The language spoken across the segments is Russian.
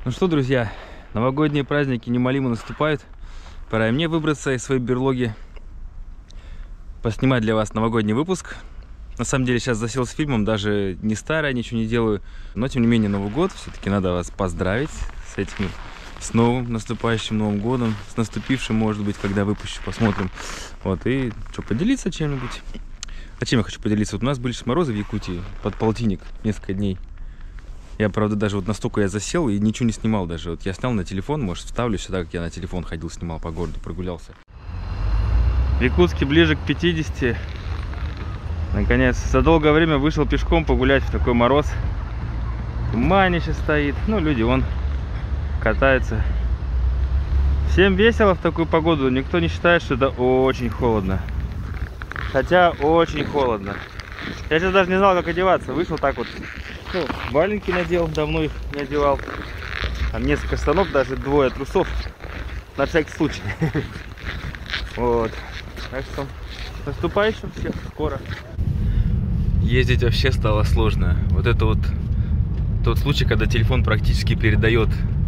Ну что, друзья, новогодние праздники неумолимо наступают. Пора и мне выбраться из своей берлоги, поснимать для вас новогодний выпуск. На самом деле сейчас засел с фильмом, даже не старое, ничего не делаю. Но тем не менее Новый год, все-таки надо вас поздравить с этим, с новым наступающим Новым годом, с наступившим, может быть, когда выпущу, посмотрим. Вот, и что, поделиться чем-нибудь? А чем я хочу поделиться? Вот у нас были морозы в Якутии под полтинник несколько дней. Я, правда, даже вот настолько я засел и ничего не снимал даже. Вот я снял на телефон, может, вставлю сюда, как я на телефон ходил, снимал по городу, прогулялся. В Якутске ближе к 50. Наконец, за долгое время вышел пешком погулять в такой мороз. Туманище стоит. Ну, люди, вон, катаются. Всем весело в такую погоду. Никто не считает, что это очень холодно. Хотя очень холодно. Я сейчас даже не знал, как одеваться. Вышел так вот. Ну, валенки надел, давно их не одевал. Там несколько штанов, даже двое трусов. На всякий случай. Вот. Так что наступающим всех скоро. Ездить вообще стало сложно. Вот это вот тот случай, когда телефон практически передает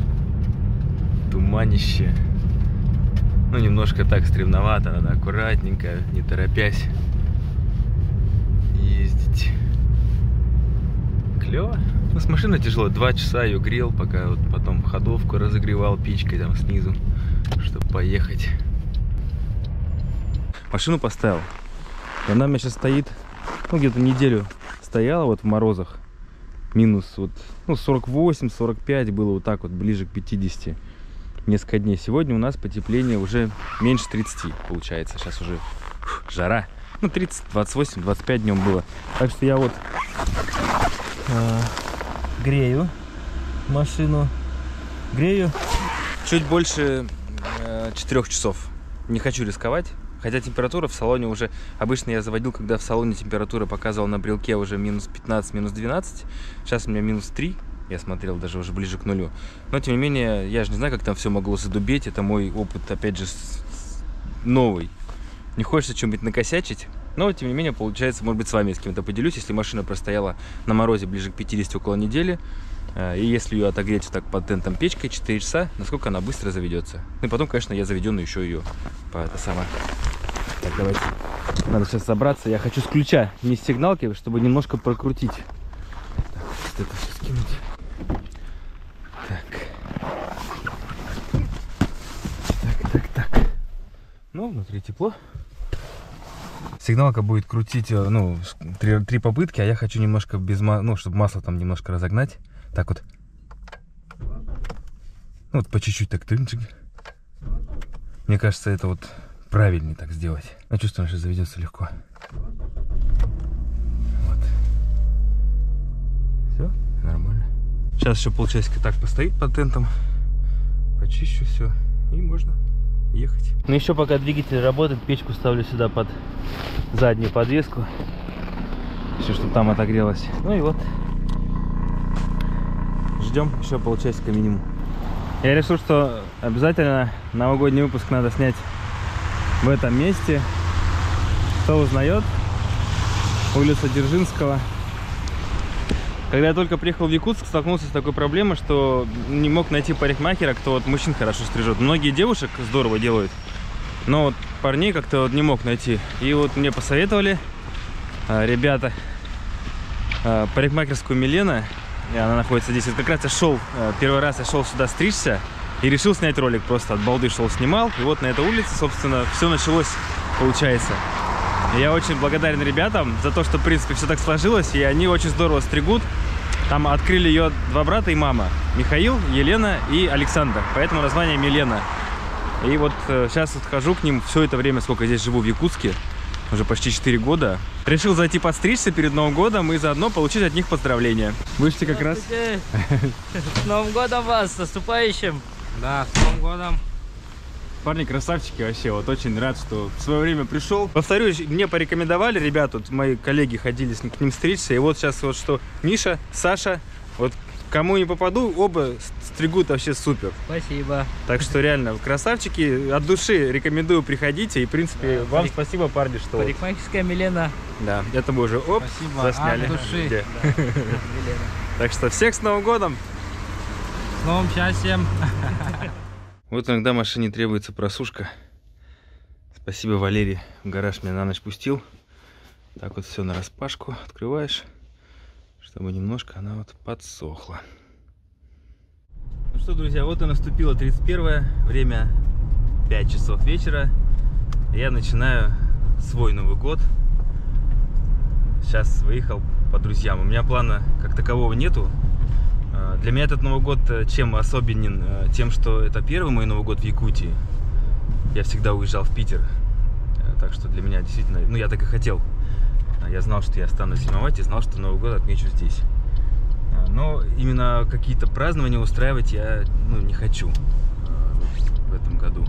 туманище. Ну, немножко так стремновато, надо аккуратненько, не торопясь ездить. Клево. Ну, с машиной тяжело. 2 часа ее грел, пока вот потом ходовку разогревал печкой там снизу, чтобы поехать. Машину поставил. И она у меня сейчас стоит, ну, где-то неделю стояла вот в морозах. Минус вот, ну, 48-45 было вот так вот, ближе к 50. Несколько дней. Сегодня у нас потепление уже меньше 30 получается. Сейчас уже жара. Ну, 30, 28, 25 днем было. Так что я вот грею машину. Грею чуть больше 4 часов. Не хочу рисковать. Хотя температура в салоне уже... Обычно я заводил, когда в салоне температура показывала на брелке уже минус 15, минус 12. Сейчас у меня минус 3. Я смотрел даже уже ближе к нулю. Но, тем не менее, я же не знаю, как там все могло задубеть. Это мой опыт, опять же, новый. Не хочется что-нибудь накосячить. Но, тем не менее, получается, может быть, с вами с кем-то поделюсь. Если машина простояла на морозе ближе к 50 около недели, и если ее отогреть вот так под тентом печкой 4 часа, насколько она быстро заведется. Ну и потом, конечно, я заведенный еще ее по это самое. Так, давайте. Надо сейчас собраться. Я хочу с ключа, не с сигналки, чтобы немножко прокрутить. Так, вот это все скинуть. Так. Ну, внутри тепло. Сигналка будет крутить, ну, 3 попытки, а я хочу немножко без масла, ну, чтобы масло там немножко разогнать. Так вот. Ну, вот по чуть-чуть так. Мне кажется, это вот правильнее так сделать. Я чувствую, что заведется легко. Вот. Все, нормально. Сейчас еще полчасика так постоит под тентом. Почищу все. И можно ехать. Ну еще пока двигатель работает, печку ставлю сюда под заднюю подвеску. Все, чтобы там отогрелось. Ну и вот. Ждем еще полчасика минимум. Я решил, что обязательно новогодний выпуск надо снять в этом месте. Кто узнает? Улица Дзержинского. Когда я только приехал в Якутск, столкнулся с такой проблемой, что не мог найти парикмахера, кто вот мужчин хорошо стрижет. Многие девушек здорово делают, но вот парней как-то вот не мог найти. И вот мне посоветовали ребята парикмахерскую Милена. И она находится здесь. Вот как раз я шел, первый раз я шел сюда стричься и решил снять ролик. Просто от балды шел, снимал. И вот на этой улице, собственно, все началось, получается. И я очень благодарен ребятам за то, что, в принципе, все так сложилось. И они очень здорово стригут. Там открыли ее 2 брата и мама. Михаил, Елена и Александр. Поэтому название Милена. И вот сейчас вот хожу к ним все это время, сколько здесь живу в Якутске. Уже почти 4 года. Решил зайти подстричься перед Новым годом и заодно получить от них поздравления. Вышли как раз. С Новым годом вас, с наступающим! Да, с Новым годом! Парни красавчики вообще, вот очень рад, что в свое время пришел. Повторюсь, мне порекомендовали ребята, вот мои коллеги ходили к ним стричься, и вот сейчас вот что Миша, Саша, вот кому не попаду, оба стригут вообще супер. Спасибо. Так что реально, красавчики, от души рекомендую, приходите, и в принципе да, вам спасибо, парни, что... Парикмахерская Милена. Да, это мы уже спасибо. засняли. От души. Да. Так что всех с Новым годом! С новым счастьем. Вот иногда машине требуется просушка. Спасибо, Валерий. В гараж меня на ночь пустил. Так вот все нараспашку открываешь, чтобы немножко она вот подсохла. Ну что, друзья, вот и наступило 31-е, время 5 часов вечера. Я начинаю свой Новый год. Сейчас выехал по друзьям. У меня плана как такового нету. Для меня этот Новый год чем особенен? Тем, что это первый мой Новый год в Якутии. Я всегда уезжал в Питер. Так что для меня действительно, ну я так и хотел. Я знал, что я останусь зимовать, и знал, что Новый год отмечу здесь. Но именно какие-то празднования устраивать я не хочу в этом году.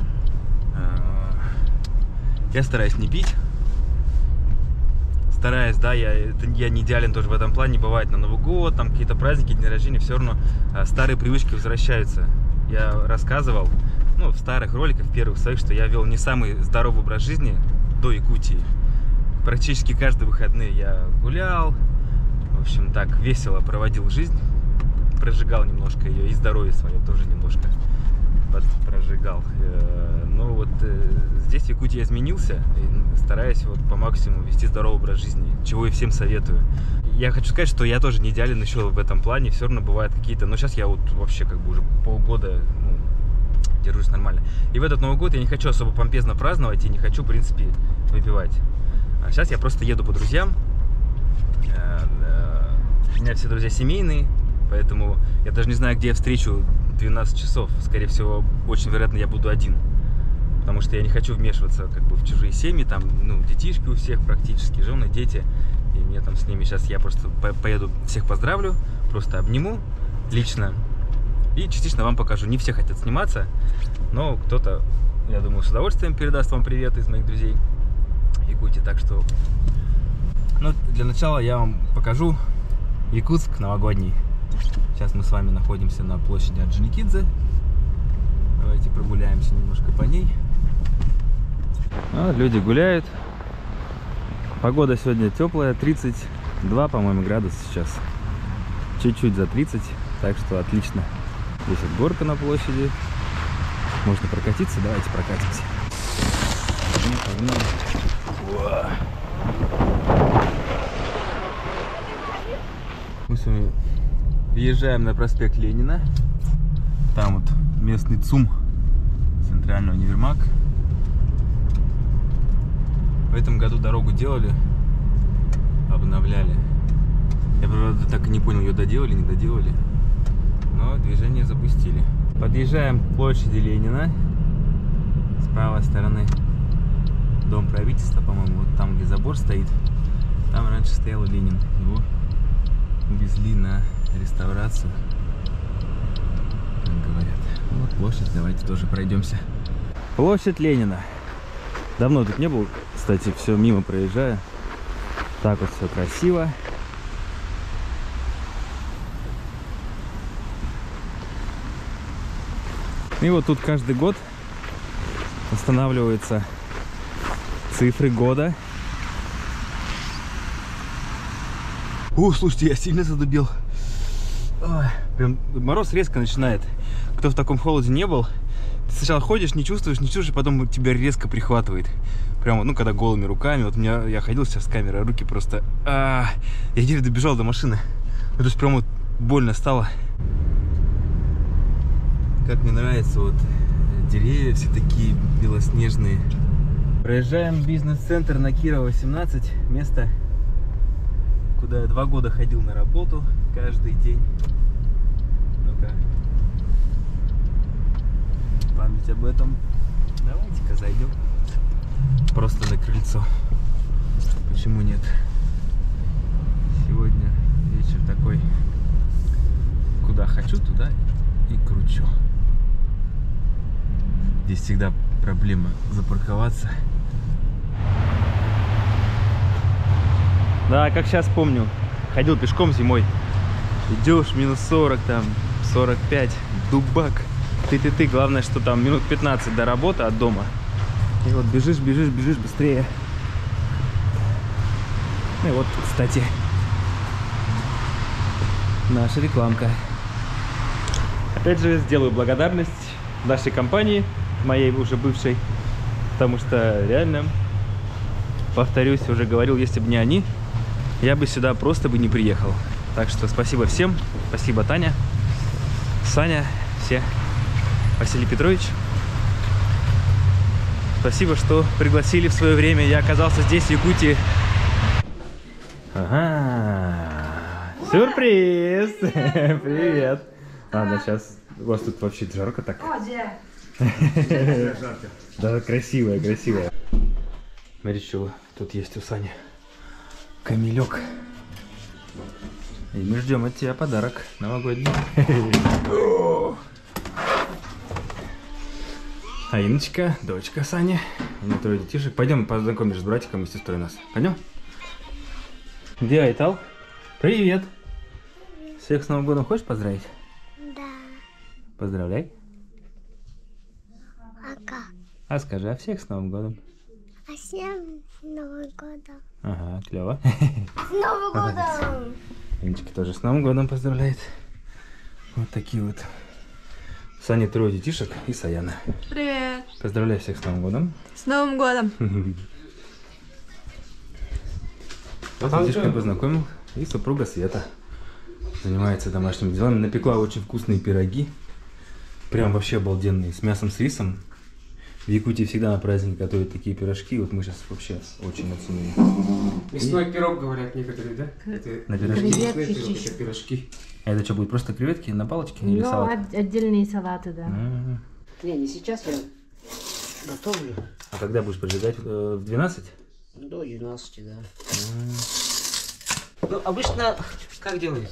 Я стараюсь не пить. Стараюсь, да, я не идеален тоже в этом плане. Бывает на Новый год, там какие-то праздники, дни рождения, все равно старые привычки возвращаются. Я рассказывал, в старых роликах, первых своих, что я вел не самый здоровый образ жизни до Якутии. Практически каждые выходные я гулял, в общем, так весело проводил жизнь, прожигал немножко ее, и здоровье свое тоже немножко прожигал. Но вот здесь в Якутии я изменился, и стараюсь вот по максимуму вести здоровый образ жизни, чего и всем советую. Я хочу сказать, что я тоже не идеален еще в этом плане, все равно бывают какие-то, но сейчас я вот вообще как бы уже полгода держусь нормально. И в этот Новый год я не хочу особо помпезно праздновать и не хочу, в принципе, выпивать. А сейчас я просто еду по друзьям. У меня все друзья семейные, поэтому я даже не знаю, где я встречу 12 часов. Скорее всего, очень вероятно, я буду один. Потому что я не хочу вмешиваться как бы в чужие семьи. Там, детишки у всех практически, жены, дети. И мне там с ними сейчас я просто поеду, всех поздравлю, просто обниму лично. И частично вам покажу. Не все хотят сниматься, но кто-то, я думаю, с удовольствием передаст вам привет из моих друзей Якутии. Так что, для начала я вам покажу Якутск новогодний. Сейчас мы с вами находимся на площади Орджоникидзе. Давайте прогуляемся немножко по ней. Люди гуляют. Погода сегодня теплая, 32, по-моему, градуса сейчас. Чуть-чуть за 30, так что отлично. Здесь вот горка на площади. Можно прокатиться, давайте прокатимся. Погнали. Мы с вами въезжаем на проспект Ленина. Там вот местный ЦУМ, центральный универмаг. В этом году дорогу делали, обновляли. Я, правда, так и не понял, ее доделали, не доделали. Но движение запустили. Подъезжаем к площади Ленина. С правой стороны дом правительства, по-моему, вот там, где забор стоит. Там раньше стоял Ленин. Его увезли на реставрацию, как говорят. Вот площадь, давайте тоже пройдемся. Площадь Ленина. Давно тут не был, кстати, все мимо проезжаю. Так вот все красиво. И вот тут каждый год устанавливаются цифры года. Слушайте, я сильно задубел. Ой, прям мороз резко начинает. Кто в таком холоде не был, ты сначала ходишь, не чувствуешь, потом тебя резко прихватывает. Прямо, когда голыми руками. Вот я ходил сейчас с камерой, руки просто... Я еле добежал до машины. То есть прям вот больно стало. Как мне нравится, вот деревья все такие белоснежные. Проезжаем бизнес-центр на Кирова 18. Место, куда я 2 года ходил на работу каждый день. Ну-ка. Память об этом. Давайте-ка зайдем. Просто на крыльцо. Почему нет? Сегодня вечер такой. Куда хочу, туда и кручу. Здесь всегда проблема запарковаться. Да, как сейчас помню, ходил пешком зимой. Идешь, минус 40, там, 45, дубак. Ты. Главное, что там минут 15 до работы от дома. И вот бежишь быстрее. Ну и вот, кстати, наша рекламка. Опять же, сделаю благодарность нашей компании, моей уже бывшей, потому что реально, повторюсь, уже говорил, если бы не они, я бы сюда просто бы не приехал. Так что спасибо всем, спасибо Таня, Саня, все, Василий Петрович. Спасибо, что пригласили в свое время. Я оказался здесь, в Якутии. Ага, сюрприз! Привет! Ладно, сейчас у вас тут вообще жарко так. Да, красивая, красивая. Смотри, что тут есть у Сани. Камелек. И мы ждем от тебя подарок новогодний. А Иночка, дочка Сани. У меня 3 детишек. Пойдем познакомишь с братиком и сестрой нас. Пойдем? Где Айтал? Привет! Всех с Новым годом хочешь поздравить? Да. Поздравляй. Ага. А скажи, а всех с Новым годом? А всем с Новым годом. Ага, клево. С Новым годом! Иночка тоже с Новым годом поздравляет. Вот такие вот. Сани 3 детишек и Саяна. Привет! Поздравляю всех с Новым годом. С Новым годом! Вот с детишками познакомил. И супруга Света. Занимается домашними делами. Напекла очень вкусные пироги. Прям вообще обалденные. С мясом, с рисом. В Якутии всегда на праздник готовят такие пирожки. Вот мы сейчас вообще очень оценили. Мясной пирог, говорят некоторые, да? Это На пирожки? мясной пирог, это пирожки. А это что, будет просто креветки на палочке или салат? отдельные салаты, да. Не, не сейчас я готовлю. А когда будешь поджигать? В 12? До 12, да. Ну, обычно как делают?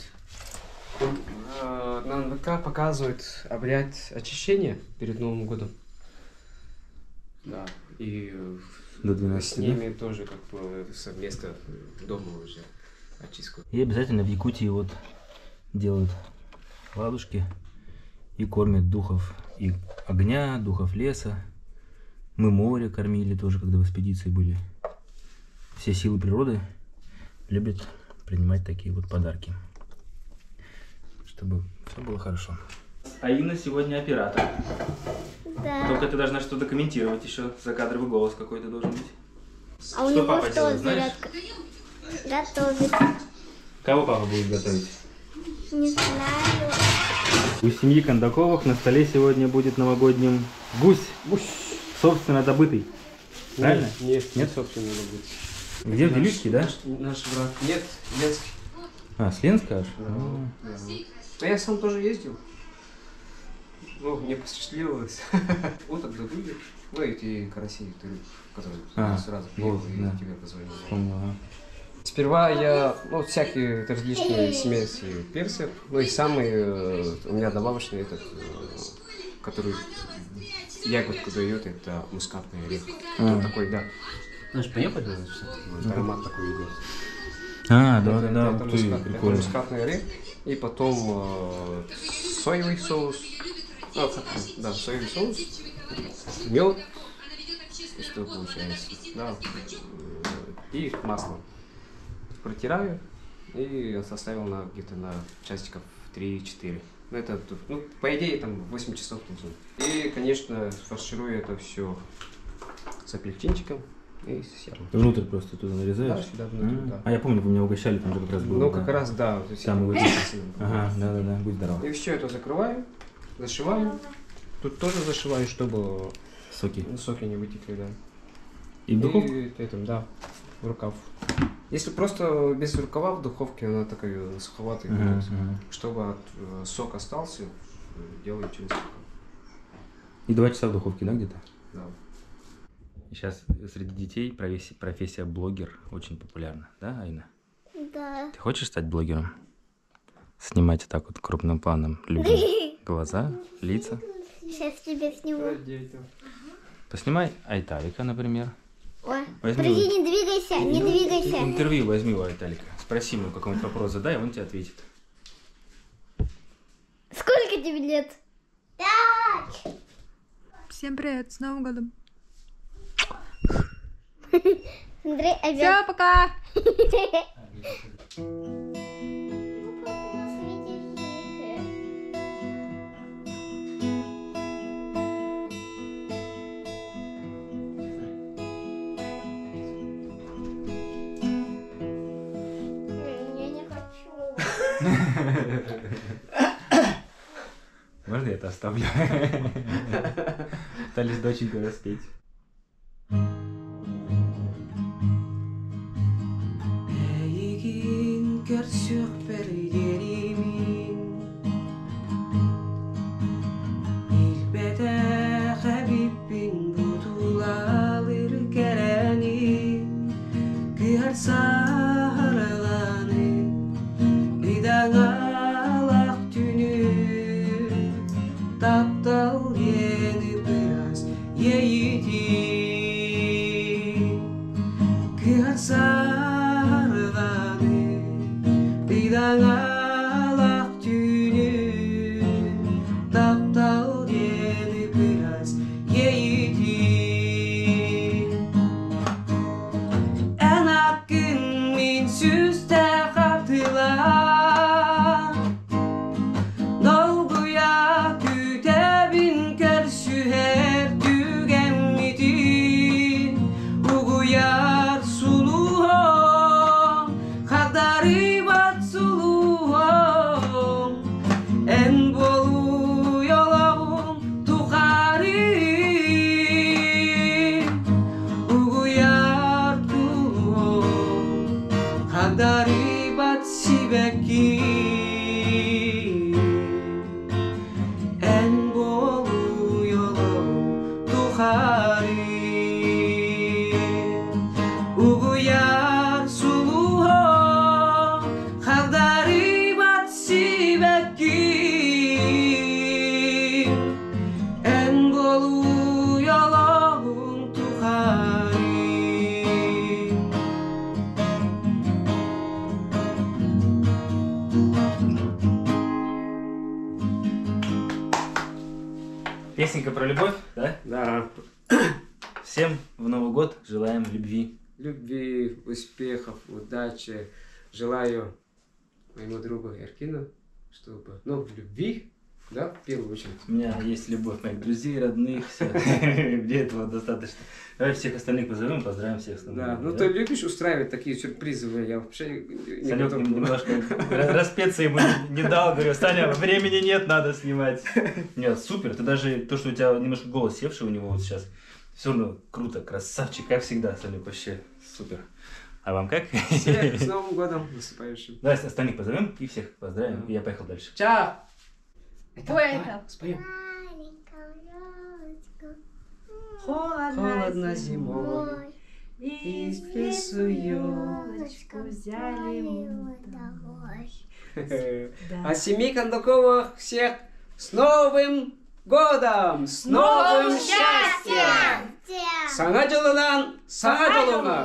На НВК показывают обряд очищения перед Новым годом. Да, и До 12, с ними тоже как бы совместно дома уже очистку. И обязательно в Якутии вот делают ладушки и кормят духов и огня, духов леса. Мы море кормили тоже, когда в экспедиции были. Все силы природы любят принимать такие вот подарки, чтобы все было хорошо. А Инна сегодня оператор. Да. Только ты должна что-то комментировать еще. Закадровый голос какой-то должен быть. А у Что него папа что, делает, знаешь? зарядка? Готовит. Кого папа будет готовить? Не знаю. У семьи Кондаковых на столе сегодня будет новогодним гусь. Собственно добытый. Правильно? Нет, Нет? собственно, надо быть. Где в Делюшке, да? Наш брат. Нет, Ленский. А, с Ленска аж? Да я сам тоже ездил. Ну, мне посчастливилось. Вот тогда были. Ну, эти караси, которые сразу приехали вот, и да. тебе позвонили. Помню, ага. Сперва я, ну, всякие различные смеси персиков. Ну, и самый у меня добавочный этот, который ягодку дает, это мускатный орех. Он такой, да. Знаешь, понюхать надо Вот аромат такой идет. А, да, да, да, Это ух ты, это прикольно. мускатный орех. И потом соевый соус. Да, соевый соус. Мед. И что получается? Да. И масло. Протираю и составил на где-то на часиков 3-4. Ну, это, ну, по идее, там 8 часов нужно. И, конечно, фарширую это все с апельсинчиком и с яблоком. Внутрь просто туда Да, нарезаешь? сюда внутрь, да. А я помню, вы меня угощали, там же как раз было. Ну, да. как раз, да. То есть Там это его вкусно. Ага, да-да-да, будь здоров. И все это закрываю, зашиваю. Тут тоже зашиваю, чтобы Соки. соки не вытекли, да. И в духовку? И этим, да, в рукав. Если просто без рукава в духовке, она такая суховатая Ага, будет. ага. Чтобы сок остался, делаю через рукав. И 2 часа в духовке, да, где-то? Да. Сейчас среди детей профессия блогер очень популярна, да, Айна? Да. Ты хочешь стать блогером? Снимать вот так вот крупным планом людям глаза, лица. Сейчас тебе сниму. Поснимай Айталика, например. Ой, Возьми подожди, не двигайся, не двигайся. Интервью возьми у Айталика. Спроси ему какой-нибудь вопрос, задай, он тебе ответит. Сколько тебе лет? 5. Всем привет, с Новым годом. Андрей опять. Все, пока! Можно я это оставлю? Пытались доченьку распеть. Taptal yeni biraz yeğidi Kıyar sarılanı Bidan alak tünü Taptal yeni biraz yeğidi En hakkın min süste kaptılar Daribat sibeki en bolu yolu tuhari Uyar suluho daribat sibeki en bolu yolu tuhari Песенка про любовь, да? Да. Всем в Новый год желаем любви. Любви, успехов, удачи. Желаю моему другу Эркину, чтобы, в любви, да, в первую очередь. У меня есть любовь моих друзей, родных, все. Мне этого достаточно. Давай всех остальных позовем, поздравим всех с Новым Да, годом. ты любишь устраивать такие сюрпризы, я вообще не Санек готов. немножко распеться ему не дал, говорю, Саня, времени нет, надо снимать. Нет, супер, ты даже, то, что у тебя немножко голос севший у него вот сейчас, все равно круто, красавчик, как всегда, Санек, вообще супер. А вам как? Всех с Новым годом наступающим. Давай остальных позовем и всех поздравим, и я поехал дальше. Чао! Это. Споем. Холодно зимой, и в лесу елочку взяли мы А семьи Кондуковых всех с Новым годом! С новым счастьем! Саңа жылынан, саңа жолыңа!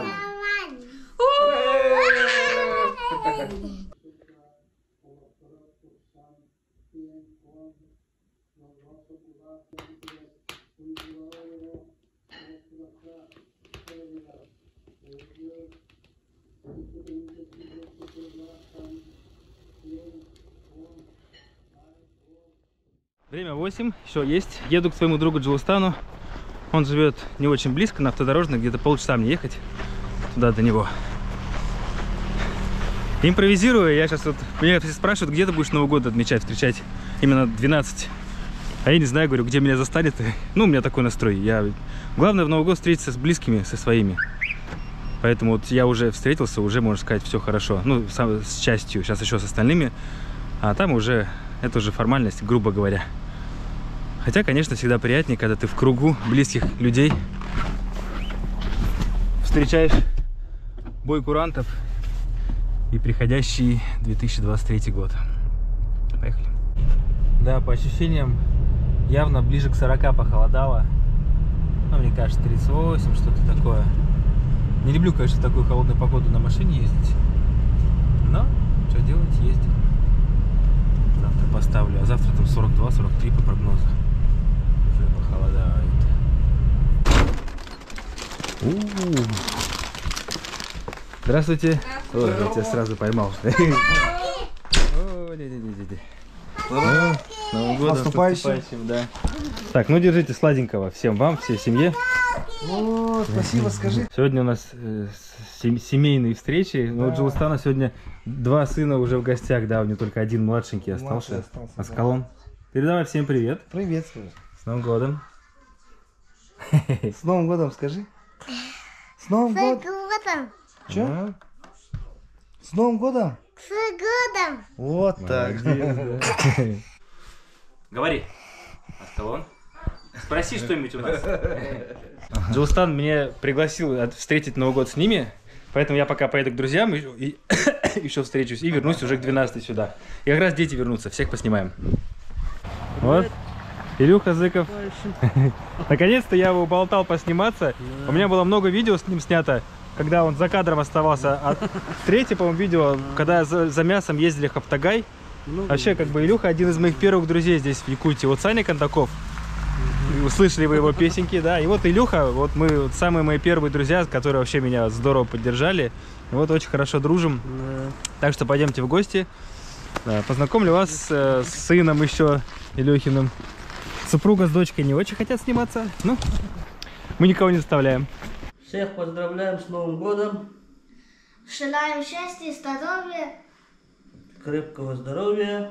Время 8, еще есть. Еду к своему другу Джилустану. Он живет не очень близко, на автодорожной, где-то полчаса мне ехать туда до него. Импровизирую, я сейчас вот, меня все спрашивают, где ты будешь Новый год отмечать, встречать именно 12. А я не знаю, говорю, где меня застанет. Ну, у меня такой настрой. Главное в Новый год встретиться с близкими, со своими. Поэтому вот я уже встретился, уже, можно сказать, все хорошо. Ну, с частью, сейчас еще с остальными. А там уже, это уже формальность, грубо говоря. Хотя, конечно, всегда приятнее, когда ты в кругу близких людей встречаешь бой курантов и приходящий 2023 год. Поехали. Да, по ощущениям, явно ближе к 40 похолодало. Ну, мне кажется, 38, что-то такое. Не люблю, конечно, в такую холодную погоду на машине ездить. Но, что делать, ездим. Завтра поставлю. А завтра там 42-43 по прогнозу. Уже похолодает. Здравствуйте. Ой, я тебя сразу поймал. С Новым годом. Наступающим, да. Так, ну держите сладенького всем вам, всей семье. О, спасибо, скажи. Сегодня у нас семейные встречи. Ну, у Джилстана сегодня 2 сына уже в гостях, да, у него только один младшенький остался. Аскалон. Передавай всем привет. Привет, скажи. С Новым годом. С Новым годом, скажи. С Новым годом. годом. Че? С Новым годом. С годом. Вот так. Говори. Аскалон. Спроси что-нибудь у нас. Джилстан меня пригласил встретить Новый год с ними, поэтому я пока поеду к друзьям и еще встречусь и вернусь уже к 12 сюда. И как раз дети вернутся, всех поснимаем. Вот, Илюха Зыков. Наконец-то я его уболтал посниматься. У меня было много видео с ним снято, когда он за кадром оставался. А третье, по-моему, видео, когда за мясом ездили в Хаптагай. Вообще, как бы Илюха один из моих первых друзей здесь, в Якутии. Вот Саня Кондаков. Услышали вы его песенки, да. И вот Илюха, вот мы вот самые мои первые друзья, которые вообще меня здорово поддержали. И вот очень хорошо дружим. Так что пойдемте в гости. Да, познакомлю вас с сыном еще Илюхиным. Супруга с дочкой не очень хотят сниматься. Ну, мы никого не заставляем. Всех поздравляем с Новым годом. Желаем счастья, здоровья Крепкого здоровья.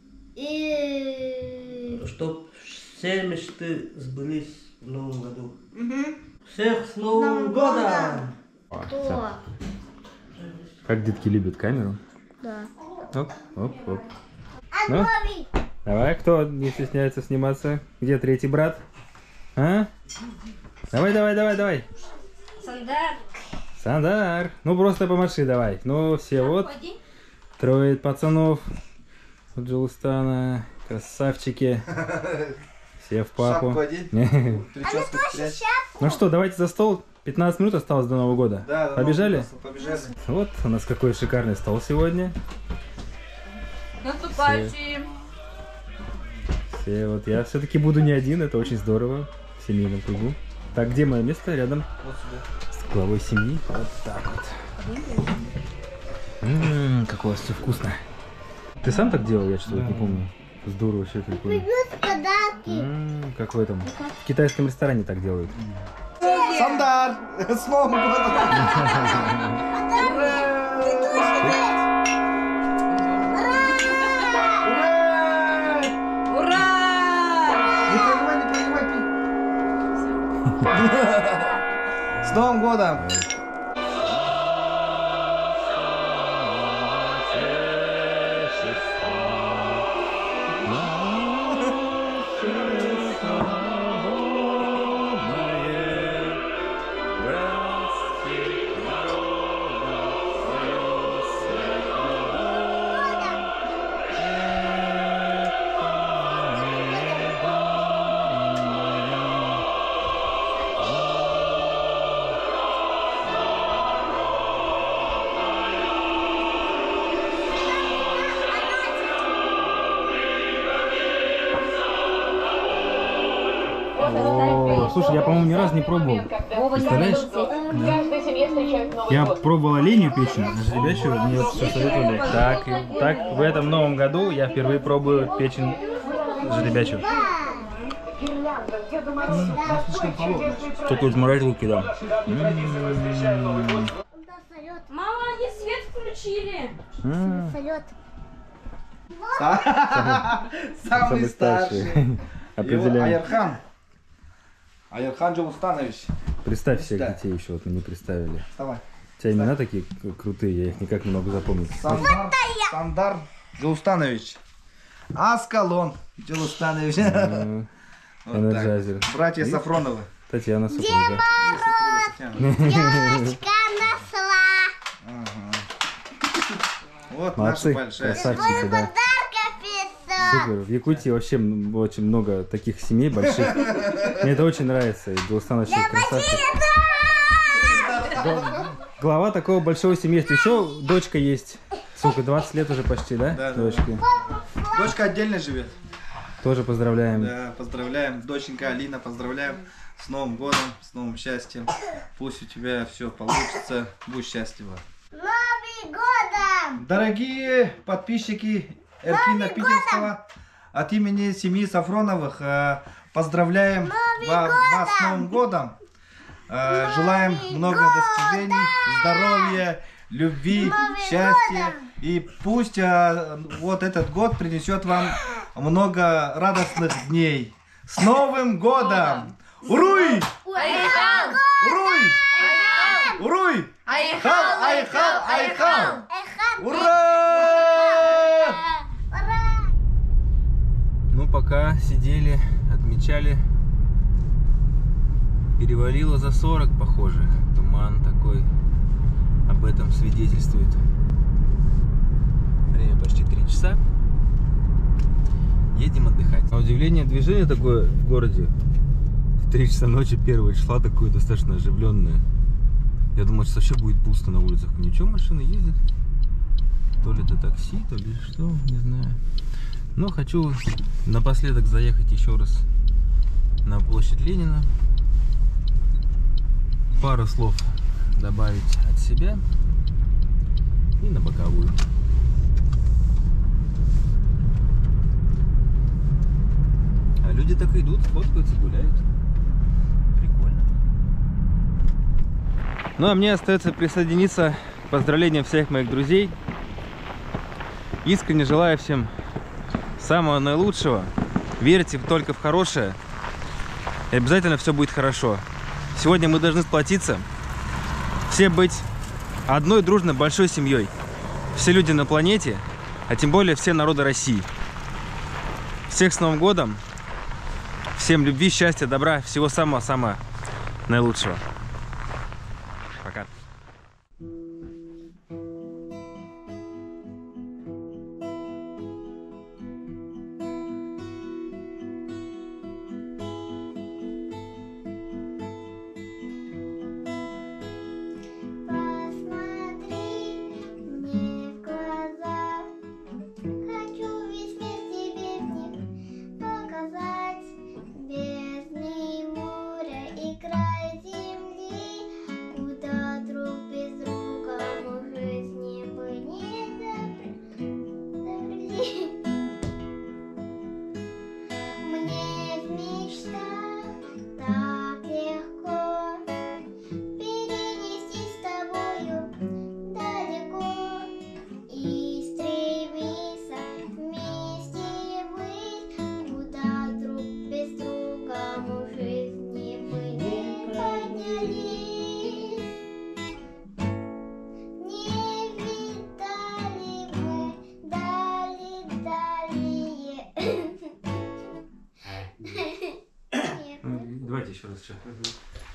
и... Чтоб все мечты сбылись в Новом году. Всех с Новым годом! Кто? Как детки любят камеру. Да. Оп, оп, оп. А Ну? новый? Давай, кто не стесняется сниматься? Где третий брат? А? Давай, давай, давай, давай. Сандар. Сандар. Ну просто помаши давай. Ну все, вот. Трое пацанов. У Джилстана. Красавчики. Все в папу. Шапку одень. Прическу спрячь. Ну что, давайте за стол. 15 минут осталось до Нового года. Да, Побежали? Побежали. Вот у нас какой шикарный стол сегодня. Наступающий. Все, вот я все-таки буду не один, это очень здорово. В семейном кругу. Так, где мое место? Рядом с главой семьи. Вот так вот. Как у вас все вкусно. Ты сам так делал? Я что-то не помню. Здорово, вообще прикольно. Подарки. Как в этом. В китайском ресторане так делают. Сандар! С Новым годом! Ура! Не проливай, пей! С Новым годом! О, слушай, я, по-моему, ни разу не пробовал. Представляешь? Да. Я пробовал оленью печень, а жеребячую мне вот все советовали. Так, в этом новом году я впервые пробую печень жеребячую. Только из морозилки, да. Мама, они свет включили. Салют. Самый старший. Определяем. Аярхан. Аярхан Джилстанович. Представь всех Да. детей еще, вот мы не представили. Вставай. У тебя имена такие крутые, я их никак не могу запомнить. Сандар Джилстанович. Аскалон Джилстанович. Вот так. Энерджайзер. Братья Сафроновы. Татьяна супруга. Девочка нашла. Вот Молодцы, наша большая. красавчики, да. Подарка писал. Супер. В Якутии вообще очень много таких семей больших. Мне это очень нравится. И Джилстан вообще красавчик. Глава такого большого семейства. Еще дочка есть. Сколько, 20 лет уже почти, да? Да, да. Дочке. Дочка отдельно живет. Тоже поздравляем. Да, поздравляем. Доченька Алина, поздравляем с Новым годом, с новым счастьем. Пусть у тебя все получится. Будь счастлива. Новым годом. Дорогие подписчики Эркина Питерского, от имени семьи Сафроновых поздравляем вас с Новым годом. Желаем много достижений, здоровья, любви, счастья. И пусть вот этот год принесет вам много радостных дней. С Новым годом! Уруй! Уруй! Уруй! Айхал, айхал, айхал! Ура! Ну, пока сидели, отмечали, перевалило за 40, похоже. Туман такой об этом свидетельствует. Время почти 3 часа. Едем отдыхать. На удивление, движение такое в городе в 3 часа ночи 1 числа такое достаточно оживленное. Я думал, что вообще будет пусто на улицах. Ничего, машины ездят. То ли это такси, то ли что, не знаю. Но хочу напоследок заехать еще раз на площадь Ленина. Пару слов добавить от себя и на боковую. А люди так и идут, фоткаются, гуляют. Прикольно. Ну а мне остается присоединиться к поздравлениям всех моих друзей. Искренне желаю всем самого наилучшего. Верьте только в хорошее. И обязательно все будет хорошо. Сегодня мы должны сплотиться. Все быть одной дружной большой семьей. Все люди на планете, а тем более все народы России. Всех с Новым годом. Всем любви, счастья, добра, всего самого-самого наилучшего. Пока. Давайте еще раз.